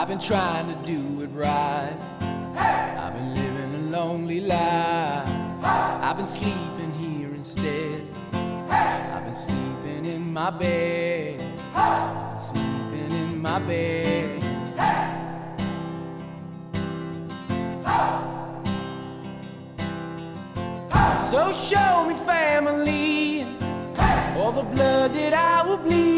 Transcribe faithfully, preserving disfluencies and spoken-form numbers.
I've been trying to do it right. I've been living a lonely life. I've been sleeping here instead. I've been sleeping in my bed. I've been sleeping in my bed. So show me family, all the blood that I will bleed.